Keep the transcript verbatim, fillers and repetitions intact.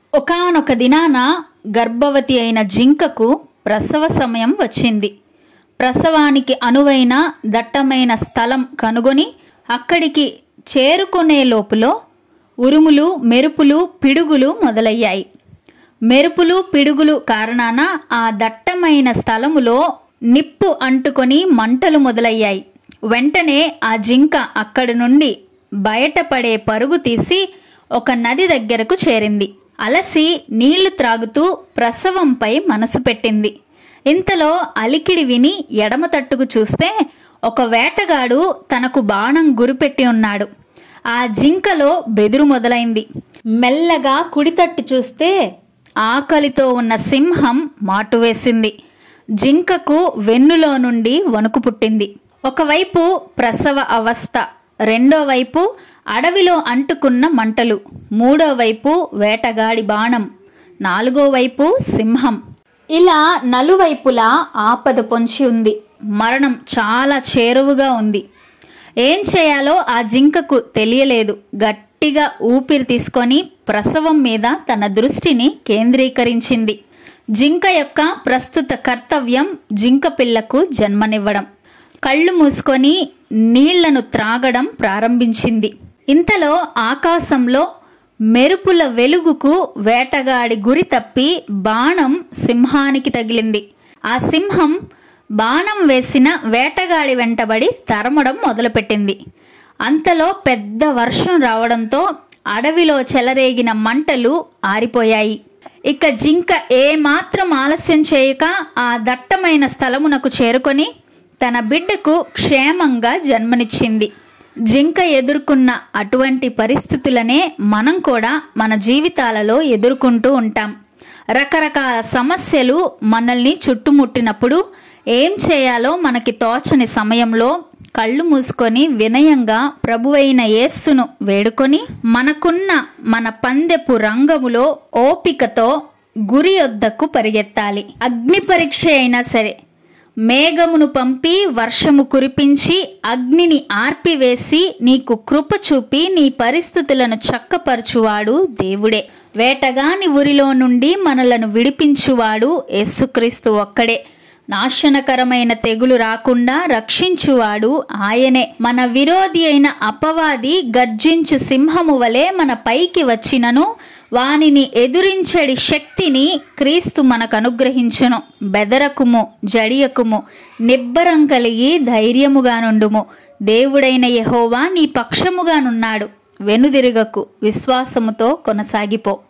ఒకానొక దినాన గర్భవతి అయిన జింకకు ప్రసవ సమయం వచ్చింది. ప్రసవానికి అనువైన దట్టమైన స్థలం కనుగొని అక్కడికి చేరుకునే లోపులో ఉరుములు, మెరుపులు, పిడుగులు మొదలయ్యాయి. మెరుపులు, పిడుగులు కారణాన ఆ దట్టమైన స్థలములో నిప్పు అంటుకొని మంటలు మొదలయ్యాయి. వెంటనే ఆ జింక అక్కడి నుండి బయటపడే పరుగు తీసి ఒక నది దగ్గరకు చేరింది. అలసి నీళ్లు త్రాగుతూ ప్రసవంపై మనసు పెట్టింది. ఇంతలో అలికిడి విని ఎడమ తట్టుకు చూస్తే ఒక వేటగాడు తనకు బాణం గురిపెట్టి ఉన్నాడు. ఆ జింకలో బెదురు మొదలైంది. మెల్లగా కుడితట్టు చూస్తే ఆకలితో ఉన్న సింహం మాటు వేసింది. జింకకు వెన్నులో నుండి వణుకు పుట్టింది. ఒకవైపు ప్రసవ అవస్థ, రెండో వైపు అడవిలో అంటుకున్న మంటలు, మూడో వైపు వేటగాడి బాణం, నాలుగో వైపు సింహం. ఇలా నలువైపులా ఆపద పొంచి ఉంది. మరణం చాలా చేరువుగా ఉంది. ఏం చేయాలో ఆ జింకకు తెలియలేదు. గట్టిగా ఊపిరి తీసుకొని ప్రసవం మీద తన దృష్టిని కేంద్రీకరించింది. జింక యొక్క ప్రస్తుత కర్తవ్యం జింక పిల్లకు జన్మనివ్వడం. కళ్ళు మూసుకొని నీళ్లను త్రాగడం ప్రారంభించింది. ఇంతలో ఆకాశంలో మెరుపుల వెలుగుకు వేటగాడి గురి తప్పి బాణం సింహానికి తగిలింది. ఆ సింహం బాణం వేసిన వేటగాడి వెంటబడి తరమడం మొదలుపెట్టింది. అంతలో పెద్ద వర్షం రావడంతో అడవిలో చెలరేగిన మంటలు ఆరిపోయాయి. ఇక జింక ఏమాత్రం ఆలస్యం చేయక ఆ దట్టమైన స్థలమునకు చేరుకొని తన బిడ్డకు క్షేమంగా జన్మనిచ్చింది. జింక ఎదుర్కొన్న అటువంటి పరిస్థితులనే మనం కూడా మన జీవితాలలో ఎదుర్కొంటూ ఉంటాం. రకరకాల సమస్యలు మనల్ని చుట్టుముట్టినప్పుడు ఏం చేయాలో మనకి తోచని సమయంలో కళ్ళు మూసుకొని వినయంగా ప్రభువైన యేసును వేడుకొని మనకున్న మన పందెపు రంగములో ఓపికతో గురి యొద్దకు పరిగెత్తాలి. అగ్ని పరీక్ష అయినా సరే, మేఘమును పంపి వర్షము కురిపించి అగ్నిని ఆర్పివేసి నీకు కృప చూపి నీ పరిస్థితులను చక్కపరచువాడు దేవుడే. వేటగాని ఉరిలో నుండి మనలను విడిపించువాడు యేసుక్రీస్తు ఒక్కడే. నాశనకరమైన తెగులు రాకుండా రక్షించువాడు ఆయనే. మన విరోధి అయిన అపవాది గర్జించు సింహము వలె మన పైకి వచ్చినను వానిని ఎదురించడి శక్తిని క్రీస్తు మనకు అనుగ్రహించును. బెదరకుము, జడియకుము, నిబ్బరం కలిగి ధైర్యముగా నుండుము. దేవుడైన యెహోవా నీ పక్షముగానున్నాడు. వెనుదిరగకు, విశ్వాసముతో కొనసాగిపో.